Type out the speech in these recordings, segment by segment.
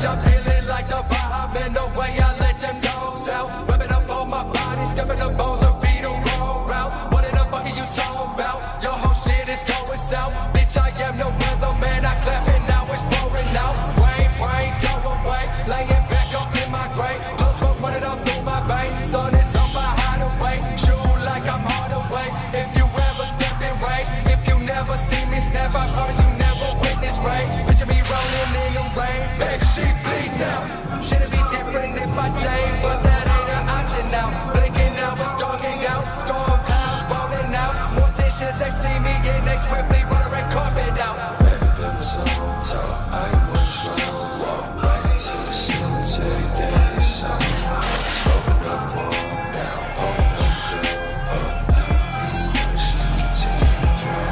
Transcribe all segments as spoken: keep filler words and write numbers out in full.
I'm feeling like the Baja Man, the way I let them dogs out. Rubbing up on my body, stepping the bones and beat a wrong route. What in the fuck are you talking about? Your whole shit is going south. Bitch, I am no weatherman, I clap it now, it's pouring out. Rain, rain, go away, laying back up in my grave. Blow smoke running up through my veins. Sun is on my hideaway, shoot like I'm hard away. If you ever step in rage, if you never see me snap, I promise you never witness rage. Picture me rolling in the rain, back sheet bleed now. Should've be different if I changed, but that ain't an option now. Blinking now, it's darking out, storm clouds rolling out. More dishes, they see me and they swiftly run a red carpet out. Baby, been my soul, so I was wrong. Walk right into the ceiling, say that it's on. Smoking up, fall down, open up, fill up. She continue to grow.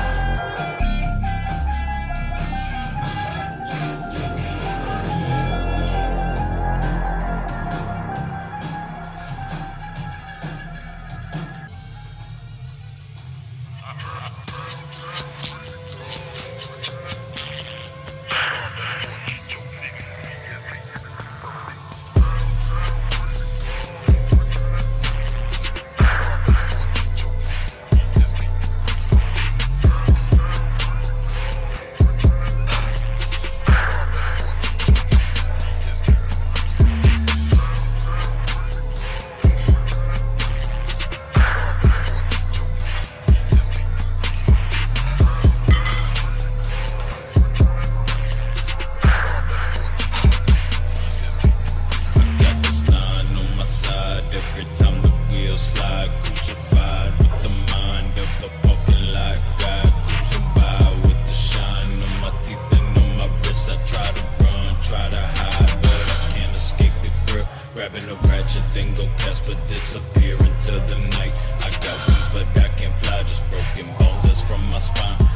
Grabbing a ratchet, then go cast, but disappear into the night. I got wings, but I can't fly, just broken bones, that's from my spine.